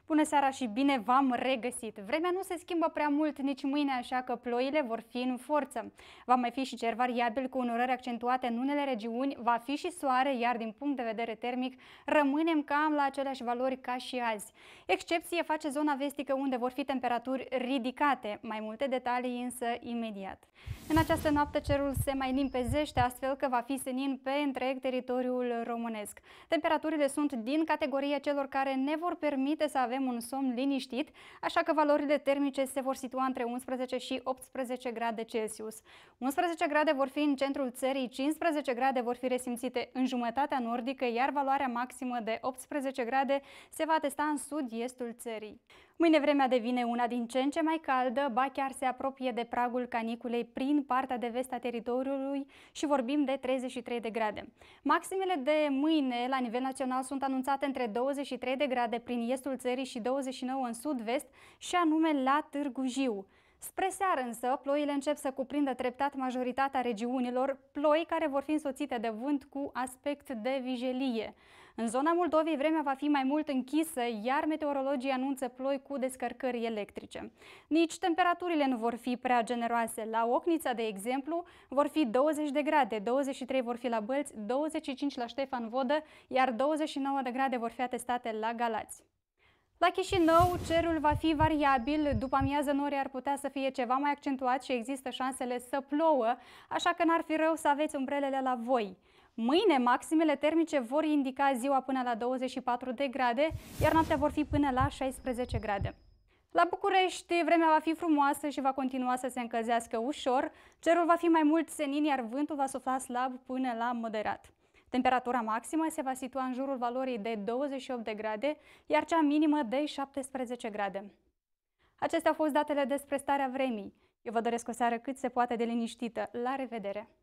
Bună seara și bine v-am regăsit! Vremea nu se schimbă prea mult nici mâine, așa că ploile vor fi în forță. Va mai fi și cer variabil cu unorări accentuate în unele regiuni, va fi și soare, iar din punct de vedere termic rămânem cam la aceleași valori ca și azi. Excepție face zona vestică, unde vor fi temperaturi ridicate. Mai multe detalii însă imediat. În această noapte cerul se mai limpezește, astfel că va fi senin pe întreg teritoriul românesc. Temperaturile sunt din categoria celor care ne vor permite să avem un somn liniștit, așa că valorile termice se vor situa între 11 și 18 grade Celsius. 11 grade vor fi în centrul țării, 15 grade vor fi resimțite în jumătatea nordică, iar valoarea maximă de 18 grade se va testa în sud-estul țării. Mâine vremea devine una din ce în ce mai caldă, ba chiar se apropie de pragul caniculei prin partea de vest a teritoriului și vorbim de 33 de grade. Maximele de mâine la nivel național sunt anunțate între 23 de grade prin estul țării și 29 în sud-vest, și anume la Târgu Jiu. Spre seară însă, ploile încep să cuprindă treptat majoritatea regiunilor, ploi care vor fi însoțite de vânt cu aspect de vijelie. În zona Moldovei vremea va fi mai mult închisă, iar meteorologii anunță ploi cu descărcări electrice. Nici temperaturile nu vor fi prea generoase. La Ocnița, de exemplu, vor fi 20 de grade, 23 vor fi la Bălți, 25 la Ștefan Vodă, iar 29 de grade vor fi atestate la Galați. La Chișinău, cerul va fi variabil, după amiază norii ar putea să fie ceva mai accentuat și există șansele să plouă, așa că n-ar fi rău să aveți umbrelele la voi. Mâine, maximele termice vor indica ziua până la 24 de grade, iar noaptea vor fi până la 16 grade. La București, vremea va fi frumoasă și va continua să se încălzească ușor, cerul va fi mai mult senin, iar vântul va sufla slab până la moderat. Temperatura maximă se va situa în jurul valorii de 28 de grade, iar cea minimă de 17 grade. Acestea au fost datele despre starea vremii. Eu vă doresc o seară cât se poate de liniștită. La revedere!